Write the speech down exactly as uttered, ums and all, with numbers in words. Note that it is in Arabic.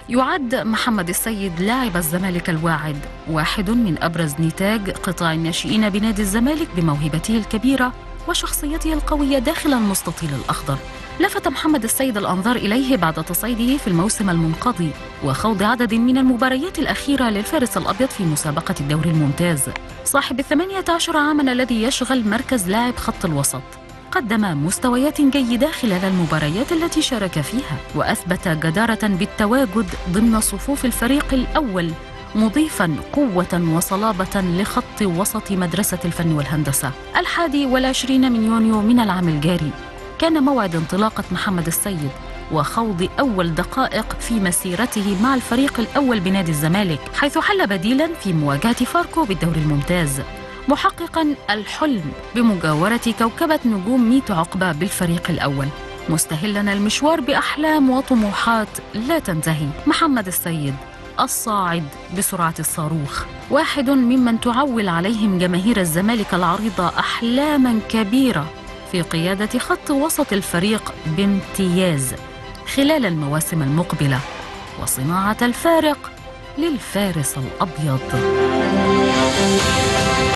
يعد محمد السيد لاعب الزمالك الواعد، واحد من أبرز نتاج قطاع الناشئين بنادي الزمالك بموهبته الكبيرة وشخصيته القوية داخل المستطيل الأخضر. لفت محمد السيد الأنظار إليه بعد تصعيده في الموسم المنقضي وخوض عدد من المباريات الأخيرة للفارس الأبيض في مسابقة الدوري الممتاز. صاحب الثمانية عشر عاماً الذي يشغل مركز لاعب خط الوسط قدم مستويات جيدة خلال المباريات التي شارك فيها، وأثبت جدارة بالتواجد ضمن صفوف الفريق الأول، مضيفاً قوة وصلابة لخط وسط مدرسة الفن والهندسة. الحادي والعشرين من يونيو من العام الجاري كان موعد انطلاقة محمد السيد وخوض أول دقائق في مسيرته مع الفريق الأول بنادي الزمالك، حيث حل بديلاً في مواجهة فاركو بالدوري الممتاز، محققاً الحلم بمجاورة كوكبة نجوم ميت عقبة بالفريق الأول، مستهلاً المشوار بأحلام وطموحات لا تنتهي. محمد السيد الصاعد بسرعة الصاروخ، واحد ممن تعول عليهم جماهير الزمالك العريضة أحلاماً كبيرة في قيادة خط وسط الفريق بامتياز خلال المواسم المقبلة وصناعة الفارق للفارس الأبيض.